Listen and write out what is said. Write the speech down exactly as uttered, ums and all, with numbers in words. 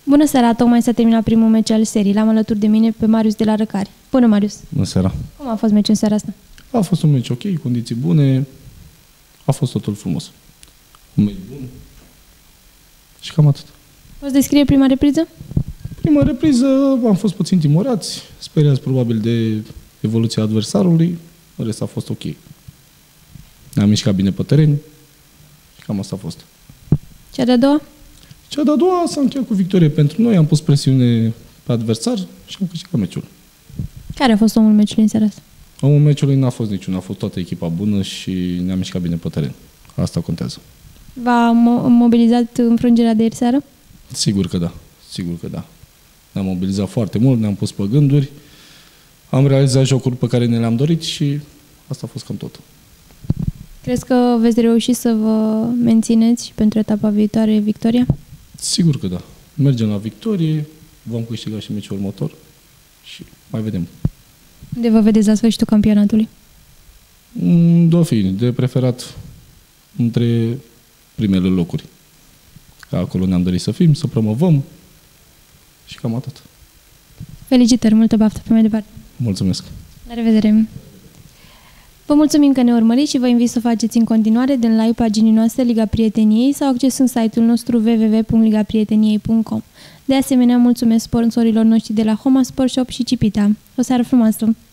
Bună seara, tocmai s-a terminat primul meci al serii. L-am alături de mine pe Marius de la Răcari. Bună, Marius! Bună seara! Cum a fost meciul în seara asta? A fost un meci ok, condiții bune, a fost totul frumos. Un meci bun și cam atât. Poți descrie prima repriză? Prima repriză am fost puțin timorați, speriați probabil de evoluția adversarului, în rest a fost ok. Ne-am mișcat bine pe teren și cam asta a fost. Cea de-a doua? Cea de-a doua s-a încheiat cu victorie pentru noi, am pus presiune pe adversar și am câștigat meciul. Care a fost omul meciului în seara asta? Omul meciului n-a fost niciun, a fost toată echipa bună și ne-am mișcat bine pe teren. Asta contează. V-a mo- mobilizat înfrângerea de ieri seară? Sigur că da, sigur că da. Ne-am mobilizat foarte mult, ne-am pus pe gânduri, am realizat jocuri pe care ne le-am dorit și asta a fost cam tot. Crezi că veți reuși să vă mențineți și pentru etapa viitoare victoria? Sigur că da. Mergem la victorie, vom câștiga și meciul următor și mai vedem. Unde vă vedeți la sfârșitul campionatului? Dauphine, de preferat între primele locuri. Că acolo ne-am dorit să fim, să promovăm și cam atât. Felicitări, multă baftă pe mai departe. Mulțumesc! La revedere! Vă mulțumim că ne urmăriți și vă invit să faceți în continuare din live paginii noastre Liga Prieteniei sau acces în site-ul nostru w w w punct liga prieteniei punct com. De asemenea, mulțumesc sponsorilor noștri de la Homa Sport Shop și Cipita. O seară frumoasă!